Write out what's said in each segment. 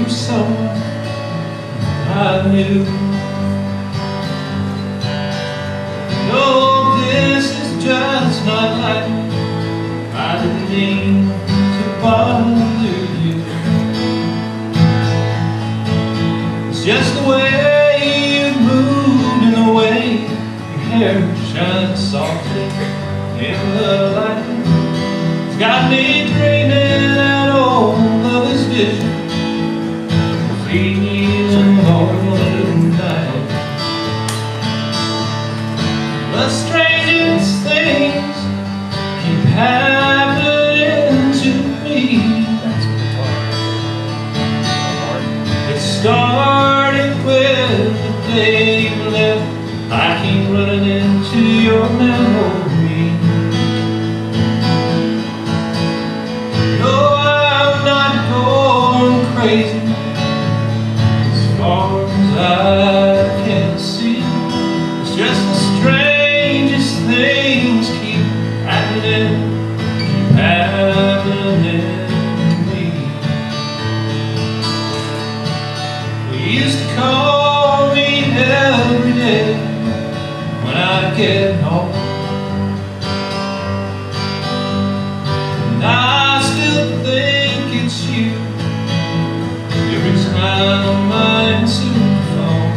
for someone I knew. No, this is just not like I didn't mean to bother you. It's just the way you moved and the way your hair shines softly in the light. It's got me dreaming that old lover's vision, feeling all night. The strangest things keep happening to me. It started with the day you left. I keep running into your memory. No, I'm not going crazy. As far as I can see, it's just the strangest things keep happening to me. We used to call me every day when I get home, and I still think it's you every time I answer the phone.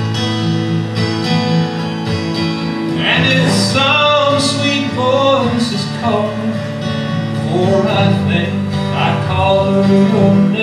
And if some sweet voice is calling, or I think I call her your name.